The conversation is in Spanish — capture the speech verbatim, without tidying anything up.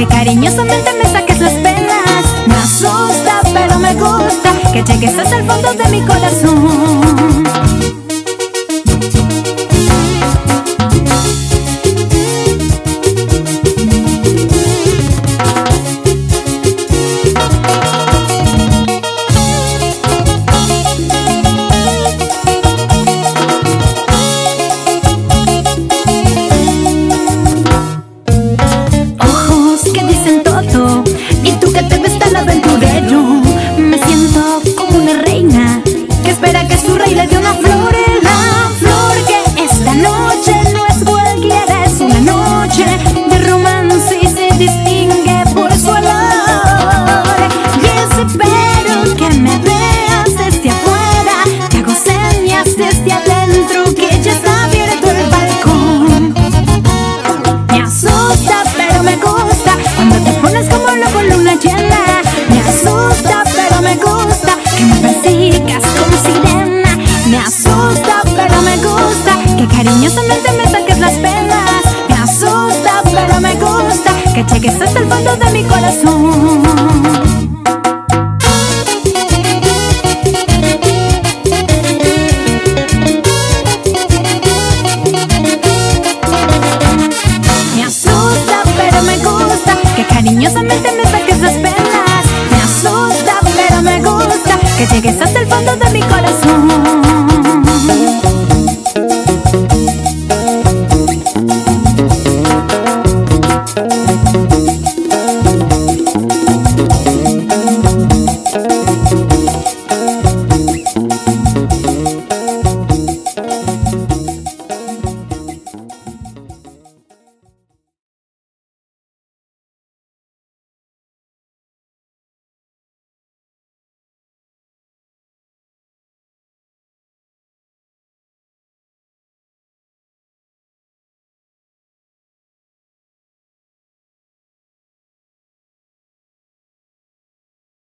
cariñosamente me saques las penas. Me asusta, pero me gusta que llegues hasta el fondo de mi corazón. Y tú que te ves tan aventurero, me siento como una reina que espera que su rey le dé una flor. La flor que esta noche no es cualquiera, es una noche de romance y se distingue por su olor. Y espero que me veas desde afuera, te hago señas desde adentro, que ya está abierto el balcón. Me asusta, pero me gusta cuando te pones como loco en luna llena. Me asusta, pero me gusta que me persigas como sirena. Me asusta, pero me gusta que cariñosamente me saques las penas. Me asusta, pero me gusta que llegues hasta el fondo de mi corazón. Cariñosamente me saques las penas. Me asusta, pero me gusta que llegues hasta el fondo de mi corazón.